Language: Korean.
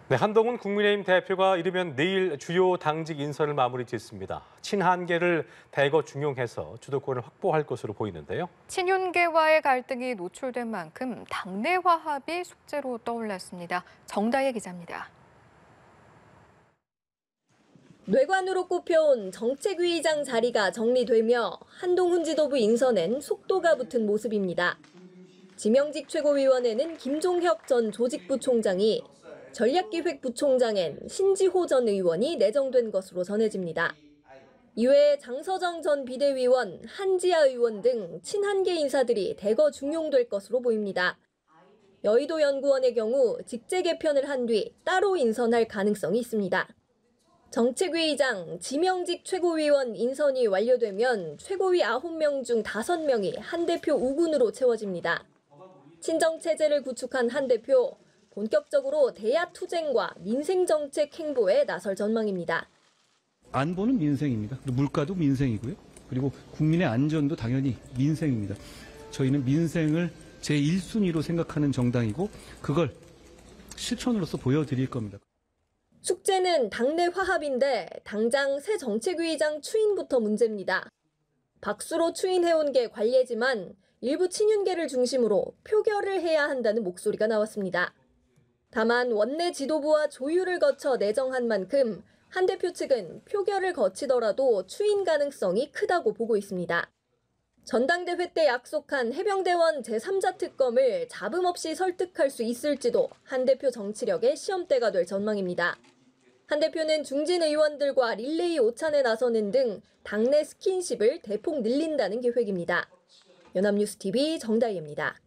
네, 한동훈 국민의힘 대표가 이르면 내일 주요 당직 인선을 마무리 짓습니다. 친한계를 대거 중용해서 주도권을 확보할 것으로 보이는데요. 친윤계와의 갈등이 노출된 만큼 당내 화합이 숙제로 떠올랐습니다. 정다혜 기자입니다. 뇌관으로 꼽혀온 정책위의장 자리가 정리되며 한동훈 지도부 인선엔 속도가 붙은 모습입니다. 지명직 최고위원회는 김종혁 전 조직부총장이, 전략기획부총장엔 신지호 전 의원이 내정된 것으로 전해집니다. 이외에 장서정 전 비대위원, 한지아 의원 등 친한계 인사들이 대거 중용될 것으로 보입니다. 여의도 연구원의 경우 직제 개편을 한 뒤 따로 인선할 가능성이 있습니다. 정책위의장, 지명직 최고위원 인선이 완료되면 최고위 9명 중 5명이 한 대표 우군으로 채워집니다. 친정체제를 구축한 한 대표, 본격적으로 대야 투쟁과 민생정책 행보에 나설 전망입니다. 안보는 민생입니다. 물가도 민생이고요. 그리고 국민의 안전도 당연히 민생입니다. 저희는 민생을 제1순위로 생각하는 정당이고 그걸 실천으로서 보여드릴 겁니다. 숙제는 당내 화합인데 당장 새 정책위의장 추인부터 문제입니다. 박수로 추인해온 게 관례지만 일부 친윤계를 중심으로 표결을 해야 한다는 목소리가 나왔습니다. 다만 원내 지도부와 조율을 거쳐 내정한 만큼 한 대표 측은 표결을 거치더라도 추인 가능성이 크다고 보고 있습니다. 전당대회 때 약속한 해병대원 제3자 특검을 잡음 없이 설득할 수 있을지도 한 대표 정치력의 시험대가 될 전망입니다. 한 대표는 중진 의원들과 릴레이 오찬에 나서는 등 당내 스킨십을 대폭 늘린다는 계획입니다. 연합뉴스TV 정다희입니다.